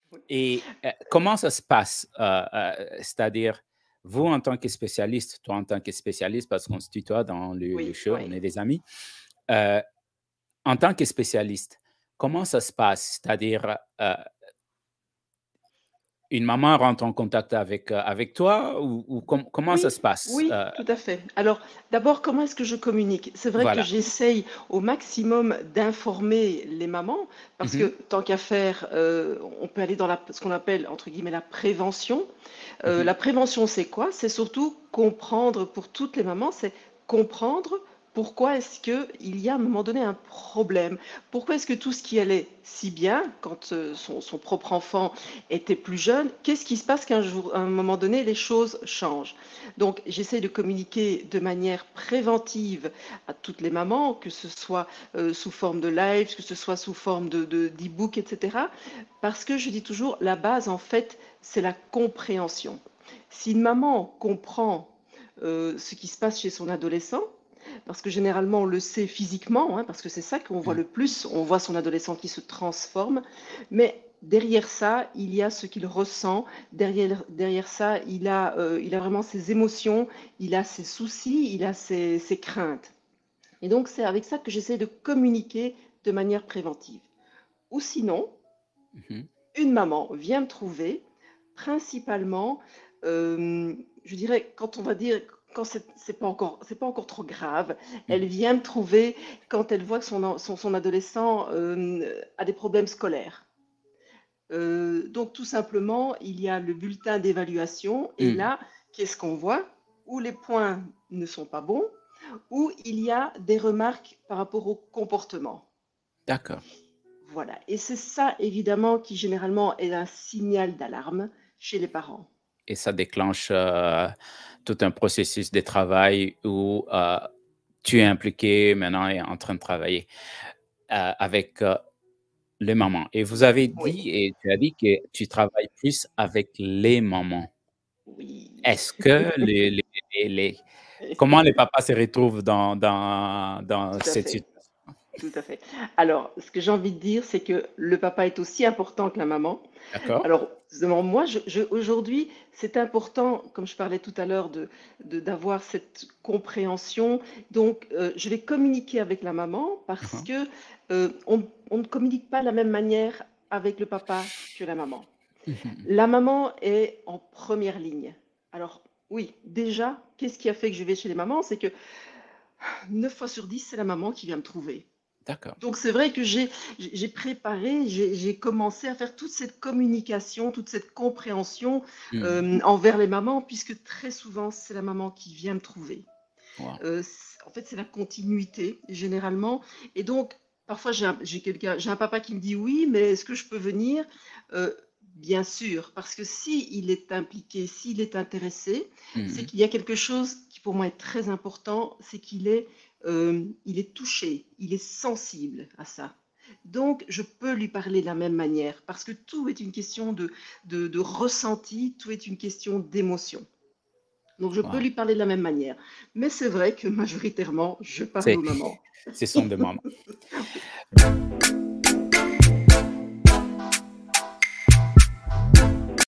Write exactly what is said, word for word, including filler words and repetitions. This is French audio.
Oui. Et heu, comment ça se passe? Heu heu, c'est-à-dire, vous en tant que spécialiste, toi en tant que spécialiste, parce qu'on se tutoie dans le le Oui, show, on oui. est des amis. Heu, en tant que spécialiste, comment ça se passe? C'est-à-dire, heu une maman rentre en contact avec, heu, avec toi ou ou com comment ça Oui, se passe? oui, Heu, tout à fait. Alors, d'abord, comment est-ce que je communique? C'est vrai que voilà. j'essaye au maximum d'informer les mamans, parce Mmh. que tant qu'à faire, heu, on peut aller dans la ce qu'on appelle, entre guillemets, «la prévention». Heu, Mmh. la prévention, c'est quoi? C'est surtout comprendre pour toutes les mamans, c'est comprendre pourquoi est-ce qu'il y a à un moment donné un problème. Pourquoi est-ce que tout ce qui allait si bien quand, heu, son son propre enfant était plus jeune, qu'est-ce qui se passe qu'un jour à un moment donné, les choses changent? Donc j'essaie de communiquer de manière préventive à toutes les mamans, que ce soit, heu, sous forme de live, que ce soit sous forme de de d'e-book et cetera. Parce que je dis toujours, la base en fait, c'est la compréhension. Si une maman comprend, heu, ce qui se passe chez son adolescent, parce que généralement on le sait physiquement, hein, parce que c'est ça qu'on voit Mmh. le plus, on voit son adolescent qui se transforme, mais derrière ça, il y a ce qu'il ressent, derrière derrière ça, il a, heu, il a vraiment ses émotions, il a ses soucis, il a ses ses craintes et donc c'est avec ça que j'essaie de communiquer de manière préventive. Ou sinon, Mmh. une maman vient me trouver principalement, hem, je dirais quand on va dire quand c'est c'est pas encore c'est pas encore trop grave, Mmh. elle vient me trouver quand elle voit que son en son son adolescent, hem, a des problèmes scolaires. Heu, donc tout simplement, il y a le bulletin d'évaluation et Mmh. là, qu'est-ce qu'on voit? Où les points ne sont pas bons, où il y a des remarques par rapport au comportement. D'accord. Voilà, et c'est ça évidemment qui généralement est un signal d'alarme chez les parents. Et ça déclenche, heu, tout un processus de travail où, heu, tu es impliqué maintenant et en train de travailler, heu, avec, heu, les mamans. Et vous avez Oui, dit et tu as dit que tu travailles plus avec les mamans. oui. Est-ce que les les les les comment les papas se retrouvent dans dans dans Tout à cette fait. situation? Tout à fait. Alors, ce que j'ai envie de dire, c'est que le papa est aussi important que la maman. D'accord? Alors, selon moi, je, je- aujourd'hui, c'est important, comme je parlais tout à l'heure, de, de- d'avoir cette compréhension. Donc, euh, je vais communiquer avec la maman Mmh parce mh. que euh, on, on ne communique pas de la même manière avec le papa que la maman. Mmh. La maman est en première ligne. Alors, oui, déjà, qu'est-ce qui a fait que je vais chez les mamans? C'est que neuf fois sur dix, c'est la maman qui vient me trouver. D'accord. Donc c'est vrai que j'ai j'ai j'ai préparé, j'ai j'ai commencé à faire toute cette communication, toute cette compréhension, Mmh. hem, envers les mamans puisque très souvent, c'est la maman qui vient me trouver. Wow. Heu, c En fait, c'est la continuité généralement et donc parfois j'ai un j'ai quelqu'un j'ai un papa qui me dit: «Oui, mais est-ce que je peux venir?» Heu, bien sûr, parce que s'il est impliqué, s'il est intéressé, c'est Mmh. qu'il y a quelque chose qui pour moi est très important, c'est qu'il est, hem, il est touché, il est sensible à ça. Donc je peux lui parler de la même manière parce que tout est une question de de de ressenti, tout est une question d'émotion. Donc je peux Wow. lui parler de la même manière. Mais c'est vrai que majoritairement, je parle C'est aux mamans. ce sont des mamans. Oui.